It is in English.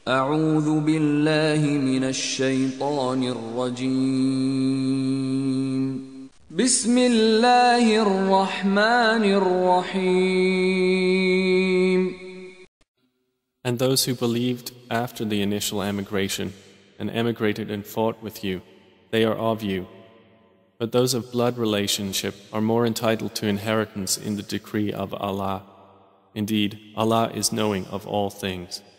أعوذ بالله من الشيطان الرجيم. بسم الله الرحمن الرحيم. And those who believed after the initial emigration and emigrated and fought with you, they are of you. But those of blood relationship are more entitled to inheritance in the decree of Allah. Indeed, Allah is knowing of all things.